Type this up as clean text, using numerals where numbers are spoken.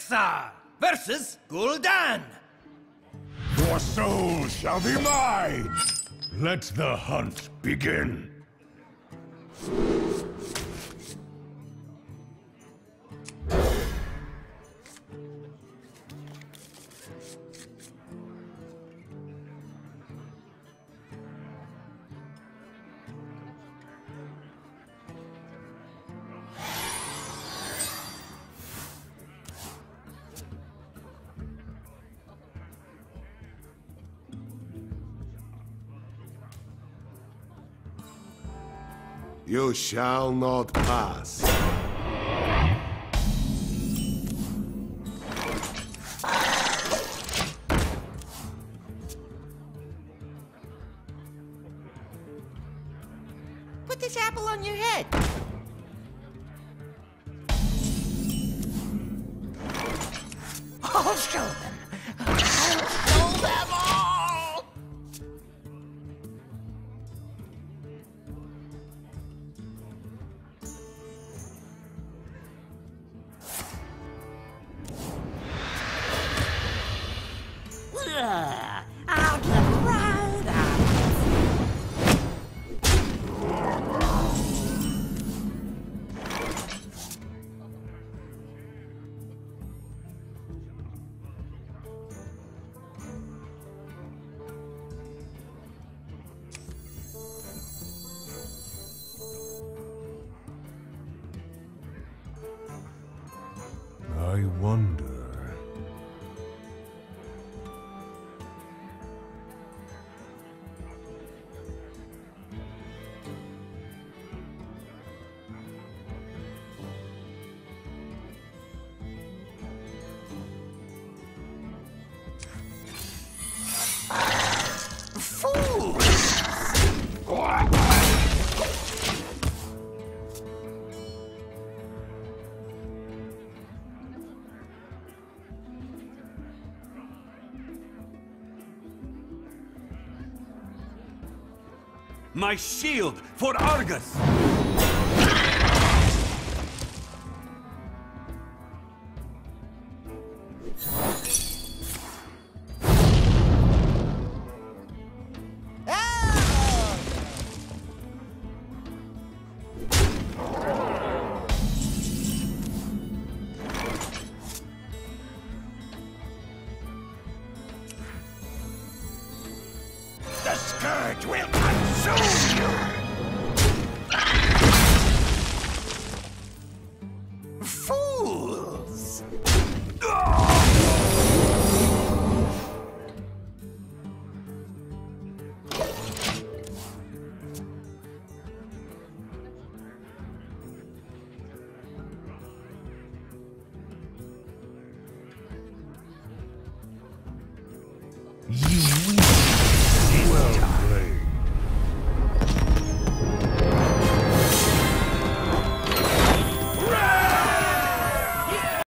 Rexxar versus Gul'dan. Your soul shall be mine! Let the hunt begin! You shall not pass. Put this apple on your head. I'll show them. I'll show them all! Out the proud I wonder... My shield for Argus! The scourge will consume you! fools! You